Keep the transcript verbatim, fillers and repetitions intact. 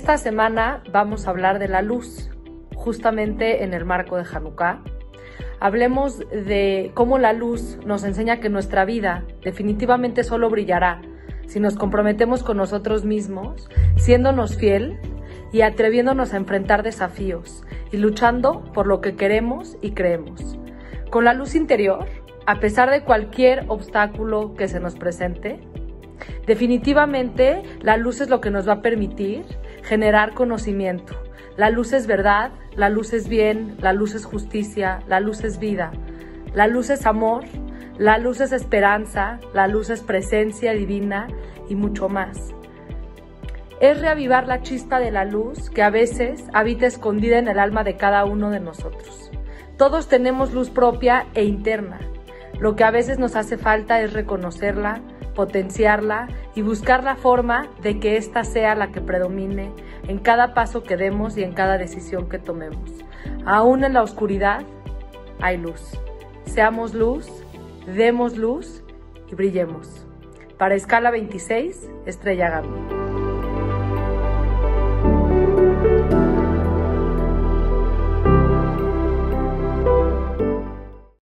Esta semana vamos a hablar de la luz, justamente en el marco de Hanukkah. Hablemos de cómo la luz nos enseña que nuestra vida definitivamente solo brillará si nos comprometemos con nosotros mismos, siéndonos fiel y atreviéndonos a enfrentar desafíos y luchando por lo que queremos y creemos. Con la luz interior, a pesar de cualquier obstáculo que se nos presente, definitivamente la luz es lo que nos va a permitir generar conocimiento. La luz es verdad, la luz es bien, la luz es justicia, la luz es vida, la luz es amor, la luz es esperanza, la luz es presencia divina y mucho más. Es reavivar la chispa de la luz que a veces habita escondida en el alma de cada uno de nosotros. Todos tenemos luz propia e interna. Lo que a veces nos hace falta es reconocerla, potenciarla y buscar la forma de que ésta sea la que predomine en cada paso que demos y en cada decisión que tomemos. Aún en la oscuridad hay luz. Seamos luz, demos luz y brillemos. Para Escala veintiséis, Estrella Gami.